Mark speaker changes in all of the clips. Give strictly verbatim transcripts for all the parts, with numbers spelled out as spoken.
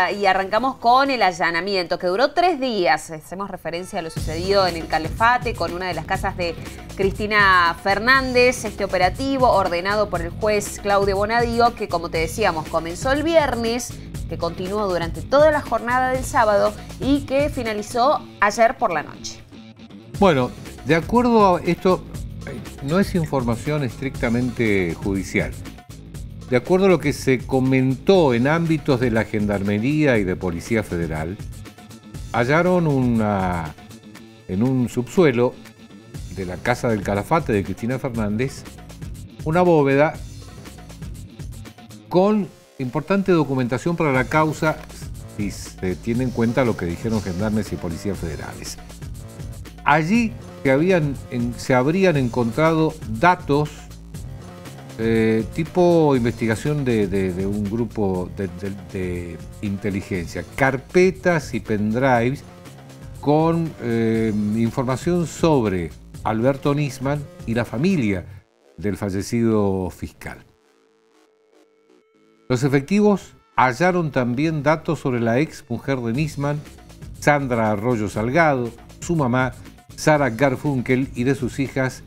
Speaker 1: día y arrancamos con el allanamiento que duró tres días. Hacemos referencia a lo sucedido en el Calafate con una de las casas de Cristina Fernández. Este operativo ordenado por el juez Claudio Bonadío, que como te decíamos comenzó el viernes, que continuó durante toda la jornada del sábado y que finalizó ayer por la noche.
Speaker 2: Bueno, de acuerdo a esto, no es información estrictamente judicial. De acuerdo a lo que se comentó en ámbitos de la Gendarmería y de Policía Federal, hallaron una, en un subsuelo de la casa del Calafate de Cristina Fernández una bóveda con importante documentación para la causa, si se tiene en cuenta lo que dijeron gendarmes y policías federales. Allí se, habían, en, se habrían encontrado datos Eh, tipo investigación de, de, de un grupo de, de, de inteligencia, carpetas y pendrives con eh, información sobre Alberto Nisman y la familia del fallecido fiscal. Los efectivos hallaron también datos sobre la ex mujer de Nisman, Sandra Arroyo Salgado, su mamá, Sara Garfunkel, y de sus hijas,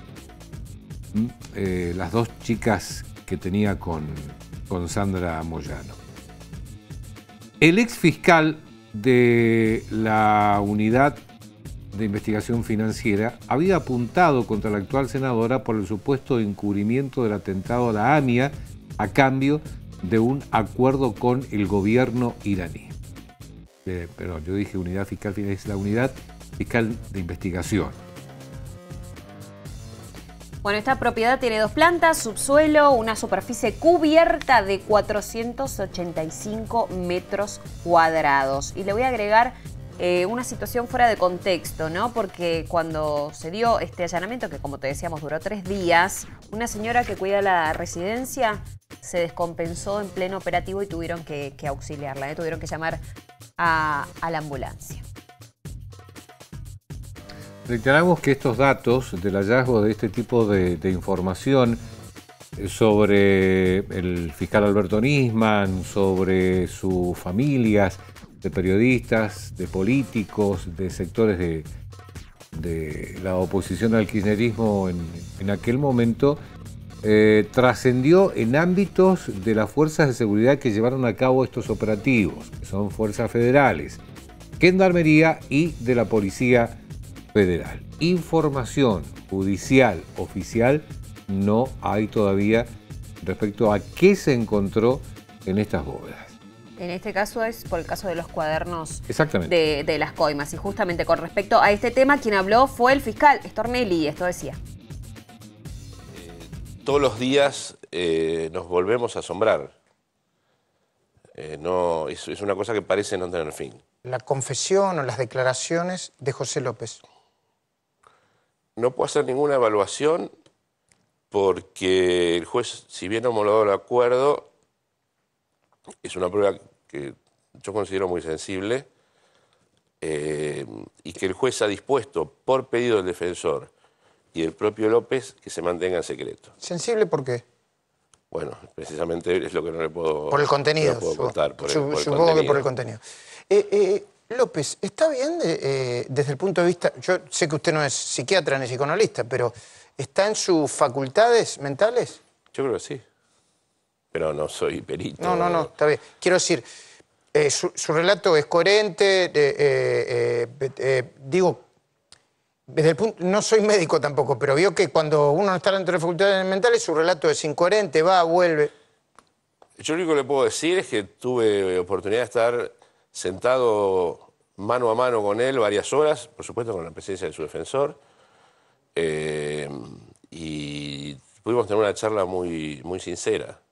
Speaker 2: Eh, las dos chicas que tenía con, con Sandra Moyano. El ex fiscal de la Unidad de Investigación Financiera había apuntado contra la actual senadora por el supuesto encubrimiento del atentado a la AMIA a cambio de un acuerdo con el gobierno iraní. Eh, pero yo dije Unidad Fiscal, es la Unidad Fiscal de Investigación.
Speaker 1: Bueno, esta propiedad tiene dos plantas, subsuelo, una superficie cubierta de cuatrocientos ochenta y cinco metros cuadrados. Y le voy a agregar eh, una situación fuera de contexto, ¿no? Porque cuando se dio este allanamiento, que como te decíamos duró tres días, una señora que cuida la residencia se descompensó en pleno operativo y tuvieron que, que auxiliarla, ¿eh? Tuvieron que llamar a, a la ambulancia.
Speaker 2: Reiteramos que estos datos del hallazgo de este tipo de, de información sobre el fiscal Alberto Nisman, sobre sus familias de periodistas, de políticos, de sectores de, de la oposición al kirchnerismo en, en aquel momento, eh, trascendió en ámbitos de las fuerzas de seguridad que llevaron a cabo estos operativos, que son fuerzas federales, Gendarmería y de la Policía Federal. Información judicial oficial no hay todavía respecto a qué se encontró en estas bóvedas.
Speaker 1: En este caso es por el caso de los cuadernos
Speaker 2: Exactamente.
Speaker 1: De, de las coimas. Y justamente con respecto a este tema, quien habló fue el fiscal Stornelli, y esto decía.
Speaker 3: Eh, todos los días eh, nos volvemos a asombrar. Eh, no, es, es una cosa que parece no tener fin.
Speaker 4: La confesión o las declaraciones de José López.
Speaker 3: No puedo hacer ninguna evaluación porque el juez, si bien homologó el acuerdo, es una prueba que yo considero muy sensible eh, y que el juez ha dispuesto por pedido del defensor y del propio López que se mantenga en secreto.
Speaker 4: ¿Sensible por qué?
Speaker 3: Bueno, precisamente es lo que no le puedo,
Speaker 4: por el contenido,
Speaker 3: no puedo contar. Por el,
Speaker 4: su,
Speaker 3: por el
Speaker 4: supongo
Speaker 3: contenido.
Speaker 4: que por el contenido. Eh, eh, López, ¿está bien de, eh, desde el punto de vista, yo sé que usted no es psiquiatra ni psicoanalista, pero ¿está en sus facultades mentales?
Speaker 3: Yo creo que sí, pero no soy perito.
Speaker 4: No, no, no, está bien. Quiero decir, eh, su, su relato es coherente, eh, eh, eh, eh, digo, desde el punto, no soy médico tampoco, pero vio que cuando uno no está dentro de facultades mentales, su relato es incoherente, va, vuelve.
Speaker 3: Yo lo único que le puedo decir es que tuve oportunidad de estar sentado mano a mano con él varias horas, por supuesto con la presencia de su defensor, eh, y pudimos tener una charla muy, muy sincera.